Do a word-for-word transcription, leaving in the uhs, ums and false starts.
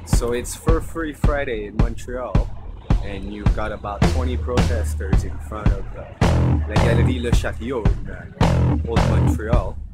So it's for Free Friday in Montreal, and you've got about twenty protesters in front of uh, La Galerie le Chariot in uh, Old Montreal.